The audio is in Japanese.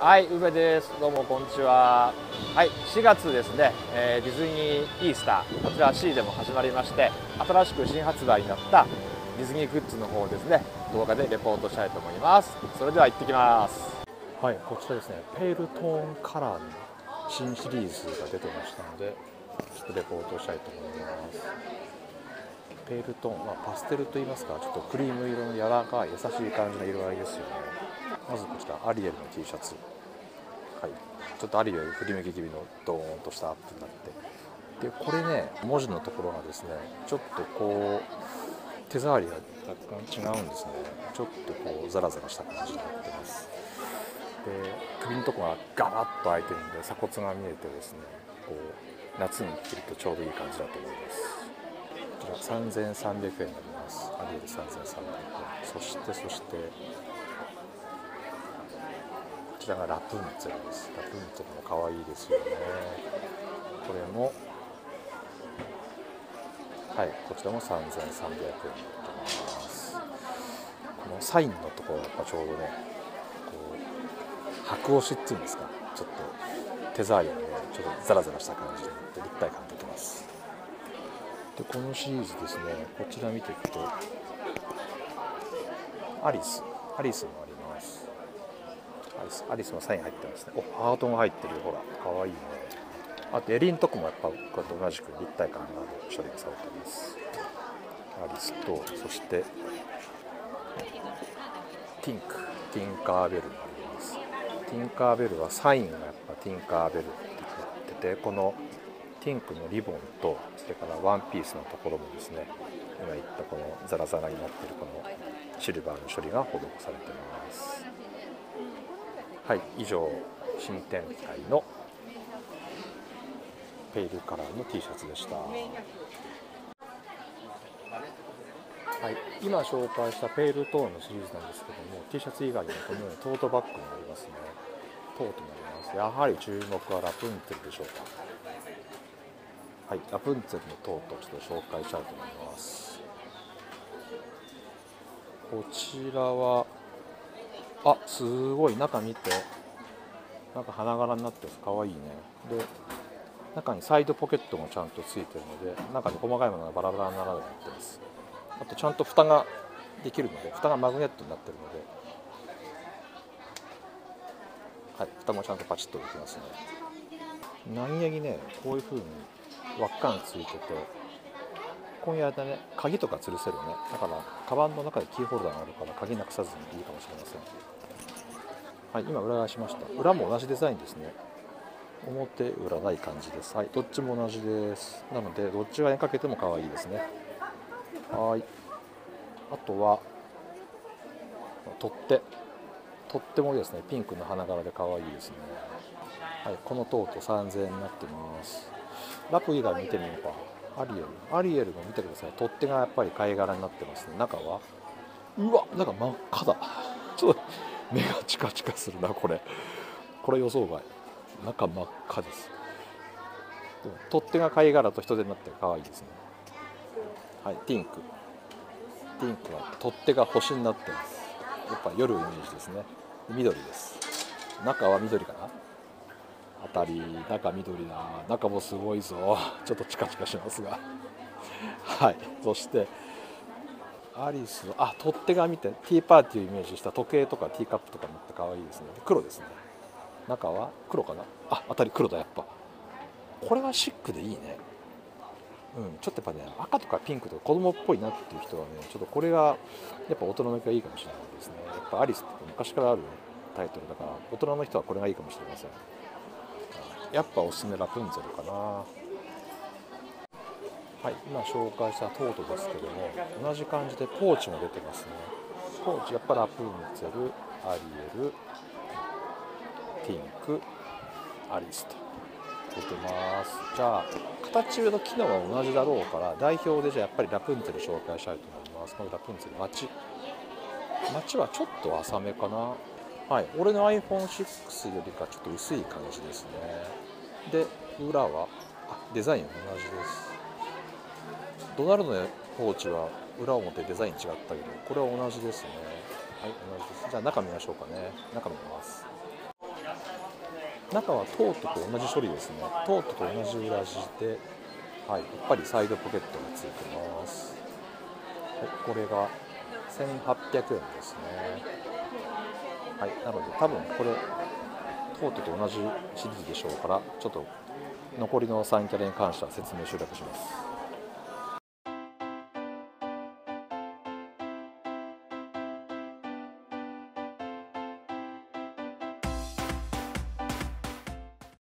はい、宇部です。どうもこんにちは。はい、4月ですね、ディズニーイースター、こちら C でも始まりまして、新しく新発売になったディズニーグッズの方をですね、動画でレポートしたいと思います。それでは行ってきます。はい、こちらですね、ペールトーンカラーの新シリーズが出てましたので、ちょっとレポートしたいと思います。ペールトーン、パステルといいますか、ちょっとクリーム色の柔らかい優しい感じの色合いですよね。まずこちらアリエルの T シャツ、はい、ちょっとアリエル振り向き気味のドーンとしたアップになって、でこれね、文字のところがですね、ちょっとこう手触りが若干違うんですね。ちょっとこうザラザラした感じになってます。で首のところがガバッと開いてるので鎖骨が見えてですね、こう夏に着るとちょうどいい感じだと思います。こちら3300円になります。アリエル3300円。そしてこちらがラプンツェルです。ラプンツェルも可愛いですよね。これもはい、こちらも3300円になってます。このサインのところがやっぱちょうどね、こう白押しっていうんですか、ちょっと手触りがね、ちょっとザラザラした感じになって立体感出てます。でこのシリーズですね、こちら見ていくとアリスもあります。アリスのサイン入ってますね。お、ハートが入ってる。ほらかわいいね。あと襟のとこもやっぱこうやって同じく立体感がある処理がされています。アリスと、そしてティンカーベルがあります。ティンカーベルはサインがやっぱティンカーベルって言ってて、このティンクのリボンとそれからワンピースのところもですね、今言ったこのザラザラになっているこのシルバーの処理が施されています。はい、以上新展開のペールカラーの T シャツでした。はい、今紹介したペールトーンのシリーズなんですけども、 T シャツ以外にもこのようにトートバッグになりますね。トートになります。やはり注目はラプンツェルでしょうか。はい、ラプンツェルのトートをちょっと紹介したいと思います。こちらはすごい中見て、なんか花柄になってかわいいね。で中にサイドポケットもちゃんとついてるので、中に細かいものがバラバラにならないようになってます。あとちゃんと蓋ができるので、蓋がマグネットになってるので、はい、蓋もちゃんとパチッとできますね。何気にね、こういう風に輪っかがついてて、こういう間ね、鍵とか吊るせるね。だからカバンの中でキーホルダーがあるから鍵なくさずにいいかもしれません。はい、今裏返しました。裏も同じデザインですね。表裏ない感じです。はい、どっちも同じです。なのでどっち側にかけても可愛いですね。はい、あとは取っ手もですね、ピンクの花柄で可愛いですね。はい、このトート3000円になってます。ラプ以外見てみようか。アリエルも見てください。取っ手がやっぱり貝殻になってますね。中は中真っ赤だ。ちょっと目がチカチカするな。これ予想外。中真っ赤です。でも取っ手が貝殻と人手になって可愛いですね。はい、ティンクは取っ手が星になってます。やっぱ夜イメージですね。緑です。中は緑かな。中緑だ。中もすごいぞ。ちょっとチカチカしますがはい、そしてアリスは取っ手が見て、ティーパーティーをイメージした時計とかティーカップとか持って可愛いですね。黒ですね。中は黒かな。黒だ。やっぱこれはシックでいいね。ちょっとやっぱね、赤とかピンクとか子供っぽいなっていう人はね、ちょっとこれがやっぱ大人の人がいいかもしれないですね。やっぱアリスって昔からあるタイトルだから、大人の人はこれがいいかもしれません。やっぱおすすめラプンツェルかな。はい、今紹介したトートですけども、同じ感じでポーチも出てますね。ポーチやっぱラプンツェル、アリエル、ティンク、アリスと出てます。じゃあ形の機能は同じだろうから、代表でじゃあやっぱりラプンツェル紹介したいと思います。このラプンツェル街はちょっと浅めかな。はい、俺の iPhone6 よりかちょっと薄い感じですね。で裏はデザイン同じです。ドナルドのポーチは裏表デザイン違ったけど、これは同じですね。はい、同じです。じゃあ中見ましょうかね。中見ます。 中はトートと同じ処理ですね。トートと同じ裏地で、はい、やっぱりサイドポケットがついてます。はい、これが1800円ですね。はい、なので多分これトートと同じシリーズでしょうから、ちょっと残りの3キャラに関しては説明省略します。